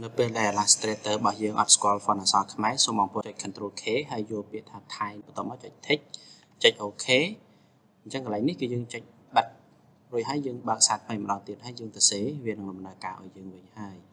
នៅពេលដែល Illustrator របស់យើងអត់ស្គាល់ font អក្សរខ្មែរសូមបងប្អូនចុច Ctrl K ហើយយកពាក្យថា Thai បន្ទាប់មកចុច Tick ចុច OK អញ្ចឹងកន្លែងនេះគឺយើងចុចបិទរួចហើយយើងបើកសារថ្មីម្ដងទៀតហើយយើងទៅសេវានឹងដំណើរការឲ្យយើងវិញហើយ